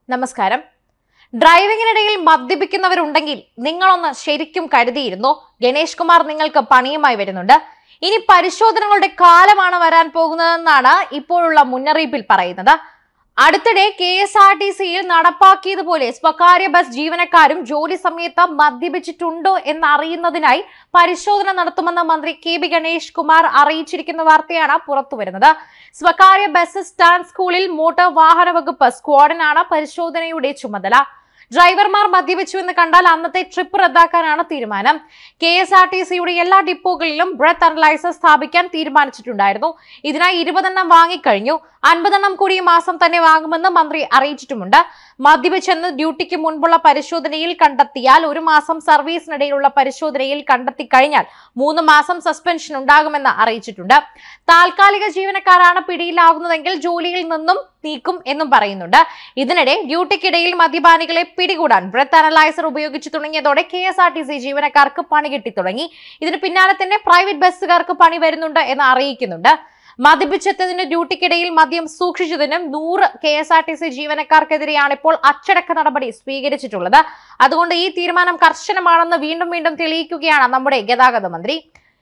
നമസ്കാരം. ഡ്രൈവിംഗിനിടയിൽ മദ്യപിക്കുന്നവരുണ്ടെങ്കിൽ നിങ്ങളൊന്ന് ശരിക്കും കരുതിയിരുന്നു. ഗണേഷ് കുമാർ നിങ്ങൾക്ക് പണിയുമായി വരുന്നുണ്ട്. ഇനി പരിശോധനകളുടെ കാലമാണ് വരാൻ പോകുന്നതെന്നാണ് ഇപ്പോഴുള്ള മുന്നറിയിപ്പിൽ പറയുന്നത്. അടുത്തിടെ KSRTCയിൽ നടപ്പാക്കിയതുപോലെ സ്വകാര്യ ബസ് ജീവനക്കാരും ജോലി സമയത്ത് മദ്യപിച്ചിട്ടുണ്ടോ എന്നറിയുന്നതിനായി പരിശോധന നടത്തുമെന്ന് മന്ത്രി KB ഗണേഷ് കുമാർ അറിയിച്ചിരിക്കുന്ന വാർത്തയാണ് പുറത്തുവരുന്നത്. സ്വകാര്യ ബസ് സ്റ്റാൻഡ് സ്കൂളിൽ മോട്ടോർ വാഹന വകുപ്പ് സ്ക്വാഡിനാണ് പരിശോധനയുടെ ചുമതല. ഡ്രൈവർമാർ മദ്യപിച്ചു എന്ന് കണ്ടാൽ അന്നത്തെ ട്രിപ്പ് റദ്ദാക്കാനാണ് തീരുമാനം. KSRTCയുടെ എല്ലാ ഡിപ്പോകളിലും ബ്രെത്ത് അനലൈസർ സ്ഥാപിക്കാൻ തീരുമാനിച്ചിട്ടുണ്ടായിരുന്നു. ഇതിനായി 20 എണ്ണം വാങ്ങിക്കഴിഞ്ഞു. 50 എണ്ണം കൂടി ഈ മാസം തന്നെ വാങ്ങുമെന്ന് മന്ത്രി അറിയിച്ചിട്ടുമുണ്ട്. മദ്യപിച്ചെന്ന് ഡ്യൂട്ടിക്ക് മുൻപുള്ള പരിശോധനയിൽ കണ്ടെത്തിയാൽ 1 മാസം, സർവീസിനിടയിലുള്ള പരിശോധനയിൽ കണ്ടെത്തി കഴിഞ്ഞാൽ 3 മാസം സസ്പെൻഷൻ ഉണ്ടാകുമെന്ന് അറിയിച്ചിട്ടുണ്ട്. താൽക്കാലിക ജീവനക്കാരാണ് പിടിയിലാകുന്നതെങ്കിൽ ജോലിയിൽ നിന്നും നീക്കും എന്നും പറയുന്നുണ്ട്. ഇതിനിടെ ഡ്യൂട്ടിക്കിടയിൽ മദ്യപാനികളെ പിടികൂടാൻ ബ്രെത്ത് അനലൈസർ ഉപയോഗിച്ചു തുടങ്ങിയതോടെ KSRTC ജീവനക്കാർക്ക് പണി കിട്ടി തുടങ്ങി. ഇതിന് പിന്നാലെ തന്നെ പ്രൈവറ്റ് ബസ്സുകാർക്ക് പണി വരുന്നുണ്ട് എന്ന് അറിയിക്കുന്നുണ്ട്. മദ്യപിച്ചെത്തതിന് ഡ്യൂട്ടിക്കിടയിൽ മദ്യം സൂക്ഷിച്ചതിനും 100 KSRTC ജീവനക്കാർക്കെതിരെയാണ് ഇപ്പോൾ അച്ചടക്ക നടപടി സ്വീകരിച്ചിട്ടുള്ളത്. അതുകൊണ്ട് ഈ തീരുമാനം കർശനമാണെന്ന് വീണ്ടും വീണ്ടും തെളിയിക്കുകയാണ് നമ്മുടെ ഗതാഗത മന്ത്രി.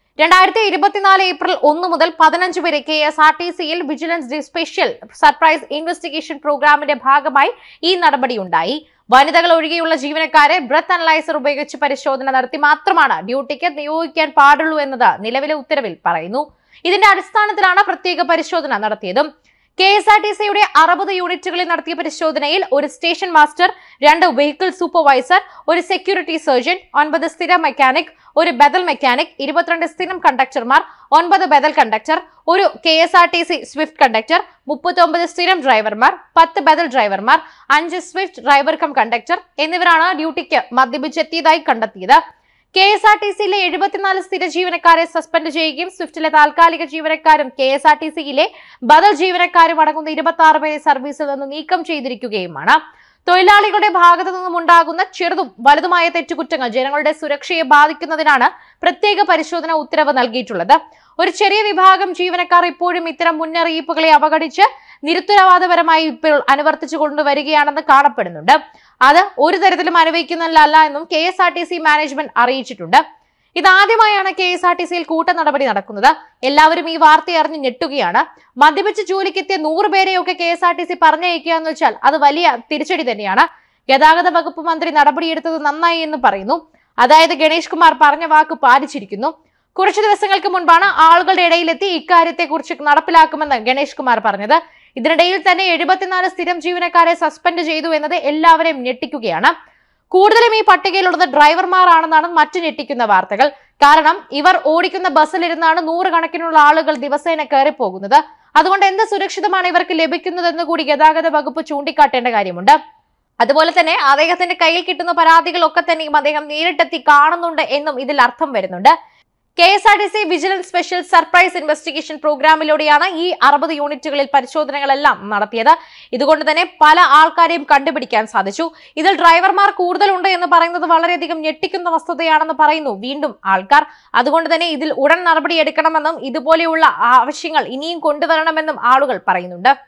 2024 ഏപ്രിൽ 1 മുതൽ 15 വരെ KSRTCയിൽ വിജിലൻസ് സ്പെഷ്യൽ സർപ്രൈസ് ഇൻവെസ്റ്റിഗേഷൻ പ്രോഗ്രാമിന്റെ ഭാഗമായി ഈ നടപടി ഉണ്ടായി. വനിതകൾ ഒഴികെയുള്ള ജീവനക്കാരെ ബ്രെത്ത് അനലൈസർ ഉപയോഗിച്ച് പരിശോധന നടത്തി മാത്രമാണ് ഡ്യൂട്ടിക്ക് നിയോഗിക്കാൻ പാടുള്ളൂ എന്നത് നിലവിലെ ഉത്തരവിൽ പറയുന്നു. ഇതിന്റെ അടിസ്ഥാനത്തിലാണ് പ്രത്യേക പരിശോധന നടത്തിയത്. KSRTCയുടെ 60 യൂണിറ്റുകളിൽ നടത്തിയ പരിശോധനയിൽ 1 station master, 2 vehicle supervisor, 1 security sergeant, 9 സ്ഥിര മെക്കാനിക്, 1 ബദൽ മെക്കാനിക്, 22 സ്ഥിരം കണ്ടക്ടർമാർ, 9 ബദൽ കണ്ടക്ടർ, 1 KSRTC സ്വിഫ്റ്റ് കണ്ടക്ടർ, 39 സ്ഥിരം ഡ്രൈവർമാർ, 10 ബദൽ ഡ്രൈവർമാർ, 5 സ്വിഫ്റ്റ് ഡ്രൈവർ കം കണ്ടക്ടർ എന്നിവരാണ് ഡ്യൂട്ടിക്ക് മദ്യപിച്ചെത്തിയതായി കണ്ടെത്തിയത്. KSRTCയിലെ 74 സ്ഥിര ജീവനക്കാരെ സസ്പെൻഡ് ചെയ്യുകയും സ്വിഫ്റ്റിലെ താൽക്കാലിക ജീവനക്കാരും KSRTCയിലെ ബദൽ ജീവനക്കാരും അടങ്ങുന്ന 26 പേരെ സർവീസിൽ നിന്ന് നീക്കം ചെയ്തിരിക്കുകയുമാണ്. തൊഴിലാളികളുടെ ഭാഗത്തു നിന്നും ഉണ്ടാകുന്ന ചെറുതും വലുതുമായ തെറ്റുകുറ്റങ്ങൾ ജനങ്ങളുടെ സുരക്ഷയെ ബാധിക്കുന്നതിനാണ് പ്രത്യേക പരിശോധന ഉത്തരവ് നൽകിയിട്ടുള്ളത്. ഒരു ചെറിയ വിഭാഗം ജീവനക്കാർ ഇപ്പോഴും ഇത്തരം മുന്നറിയിപ്പുകളെ അവഗണിച്ച് നിരുത്തരവാദപരമായി ഇപ്പോൾ അനുവർത്തിച്ചു കൊണ്ടുവരികയാണെന്ന് കാണപ്പെടുന്നുണ്ട്. അത് ഒരു തരത്തിലും അനുവദിക്കുന്നതല്ല എന്നും KSRTC മാനേജ്മെന്റ് അറിയിച്ചിട്ടുണ്ട്. ഇതാദ്യമായാണ് KSRTCയിൽ കൂട്ട നടപടി നടക്കുന്നത്. എല്ലാവരും ഈ വാർത്ത അറിഞ്ഞ് ഞെട്ടുകയാണ്. മദ്യപിച്ച് ജോലിക്കെത്തിയ 100 പേരെയൊക്കെ KSRTC പറഞ്ഞയക്കുക എന്ന് വെച്ചാൽ അത് വലിയ തിരിച്ചടി തന്നെയാണ്. ഗതാഗത വകുപ്പ് മന്ത്രി നടപടിയെടുത്തത് നന്നായി എന്ന് പറയുന്നു. അതായത് ഗണേഷ് കുമാർ പറഞ്ഞ വാക്ക് പാലിച്ചിരിക്കുന്നു. കുറച്ചു ദിവസങ്ങൾക്ക് മുൻപാണ് ആളുകളുടെ ഇടയിലെത്തി ഇക്കാര്യത്തെക്കുറിച്ച് നടപ്പിലാക്കുമെന്ന് ഗണേഷ് കുമാർ പറഞ്ഞത്. ഇതിനിടയിൽ തന്നെ 74 സ്ഥിരം ജീവനക്കാരെ സസ്പെൻഡ് ചെയ്തു എന്നത് എല്ലാവരെയും ഞെട്ടിക്കുകയാണ്. കൂടുതലും ഈ പട്ടികയിലുള്ളത് ഡ്രൈവർമാർ ആണെന്നാണ് മറ്റു ഞെട്ടിക്കുന്ന വാർത്തകൾ. കാരണം ഇവർ ഓടിക്കുന്ന ബസ്സിലിരുന്നാണ് 100 കണക്കിനുള്ള ആളുകൾ ദിവസേന കയറി പോകുന്നത്. അതുകൊണ്ട് എന്ത് സുരക്ഷിതമാണ് ഇവർക്ക് ലഭിക്കുന്നതെന്ന് കൂടി ഗതാഗത വകുപ്പ് ചൂണ്ടിക്കാട്ടേണ്ട കാര്യമുണ്ട്. അതുപോലെ തന്നെ അദ്ദേഹത്തിന്റെ കയ്യിൽ കിട്ടുന്ന പരാതികളൊക്കെ തന്നെയും അദ്ദേഹം നേരിട്ടെത്തി കാണുന്നുണ്ട് എന്നും ഇതിൽ അർത്ഥം വരുന്നുണ്ട്. KSRTC vigilance special surprise investigation പ്രോഗ്രാമിലൂടെയാണ് ഈ 60 യൂണിറ്റുകളിൽ പരിശോധനകളെല്ലാം നടത്തിയത്. ഇതുകൊണ്ട് തന്നെ പല ആൾക്കാരെയും കണ്ടുപിടിക്കാൻ സാധിച്ചു. ഇതിൽ ഡ്രൈവർമാർ കൂടുതലുണ്ട് എന്ന് പറയുന്നത് വളരെയധികം ഞെട്ടിക്കുന്ന വസ്തുതയാണെന്ന് പറയുന്നു വീണ്ടും ആൾക്കാർ. അതുകൊണ്ട് തന്നെ ഇതിൽ ഉടൻ നടപടിയെടുക്കണമെന്നും ഇതുപോലെയുള്ള ആവശ്യങ്ങൾ ഇനിയും കൊണ്ടുവരണമെന്നും ആളുകൾ പറയുന്നുണ്ട്.